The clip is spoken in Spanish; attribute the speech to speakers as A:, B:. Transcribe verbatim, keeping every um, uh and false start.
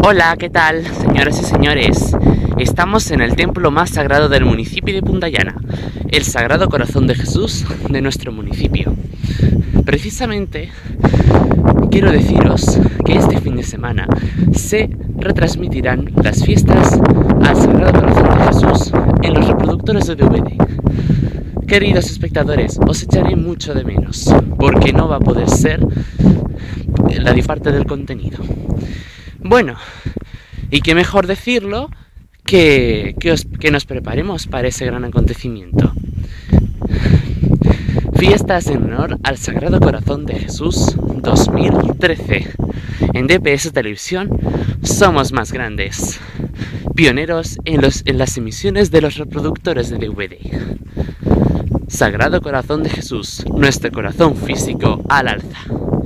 A: Hola, ¿qué tal, señoras y señores? Estamos en el templo más sagrado del municipio de Punta Llana, el Sagrado Corazón de Jesús de nuestro municipio. Precisamente, quiero deciros que este fin de semana se retransmitirán las fiestas al Sagrado Corazón de Jesús en los reproductores de D V D. Queridos espectadores, os echaré mucho de menos, porque no va a poder ser la parte del contenido. Bueno, y qué mejor decirlo que, que, os, que nos preparemos para ese gran acontecimiento. Fiestas en honor al Sagrado Corazón de Jesús dos mil trece. En D P S Televisión somos más grandes, pioneros en, los, en las emisiones de los reproductores de D V D. Sagrado Corazón de Jesús, nuestro corazón físico al alza.